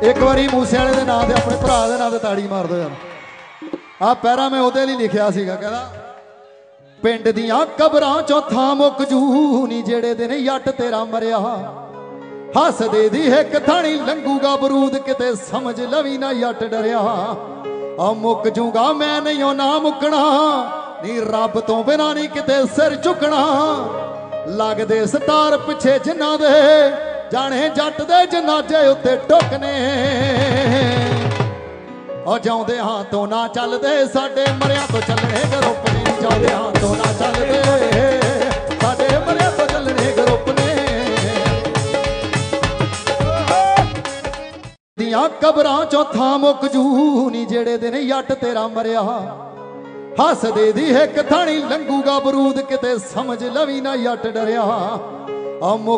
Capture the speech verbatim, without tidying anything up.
एक बारी मूसे वाले दे नां ते अपने भरा दे नां ते ताड़ी मार दो यार। आ पैरा मैं ओदे लई लिखिया सीगा, कहदा पिंड दियां कबरां चों थां मुक जू नी जेड़े दिन जट तेरा मरिया। हसदे दी हिक थानी लंघूगा बरूद किते समझ लवी ना जट डरिया। आ मुक जूगा मैं नहीं ओ ना मुकना नी रब तो बिना नहीं किते सिर झुकना। लगदे सतार पिछे जिन्ना दे जाने जट दे जनाजे उत्ते टुकने। ओ जाउंदे हां तो ना चलदे साडे मरिया तो चलने ग्रुप ने। जाउंदे हां तो ना चलदे साडे मरिया तो चलने ग्रुप ने। दियां कबरां चों थां मुक जू नी जेड़े दिन जट तेरा मरिया। हसदे दी हिक थानी लंघूगा बरूद किते समझ लवी ना जट डरिया।